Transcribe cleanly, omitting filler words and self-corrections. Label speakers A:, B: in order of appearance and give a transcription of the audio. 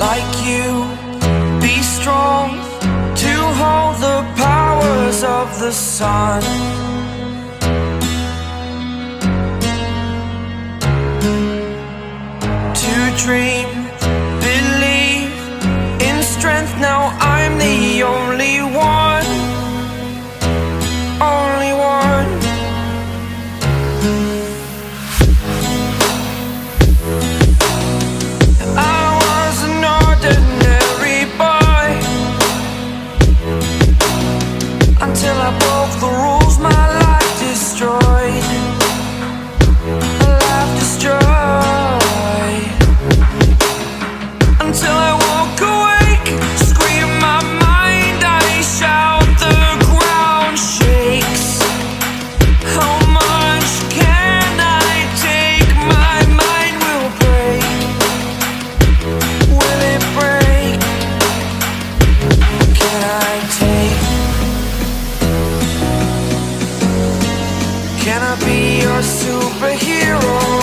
A: like you, be strong to hold the powers of the sun. To dream, believe in strength, now I'm the only one, only one. I was an ordinary boy until I broke the rules, my life destroyed, a life destroyed. Until I walk awake, scream my mind, I shout, the ground shakes. How much can I take? My mind will break. Will it break? Can I take? Can I be your superhero?